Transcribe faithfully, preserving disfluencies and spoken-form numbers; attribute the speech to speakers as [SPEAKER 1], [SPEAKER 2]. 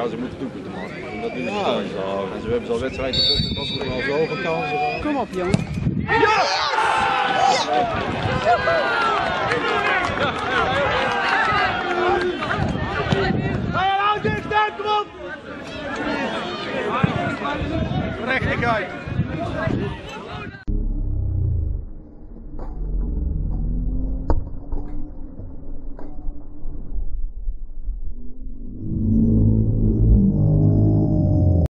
[SPEAKER 1] ja, ze moeten doelpunten maken. En dat doen ze
[SPEAKER 2] Ja,
[SPEAKER 1] gewoon.
[SPEAKER 2] zo.
[SPEAKER 1] En ze hebben zo'n wedstrijd dat was
[SPEAKER 2] Er al zoveel kansen gehad.
[SPEAKER 3] Kom op, jongen.
[SPEAKER 1] Ja! Rechtigheid!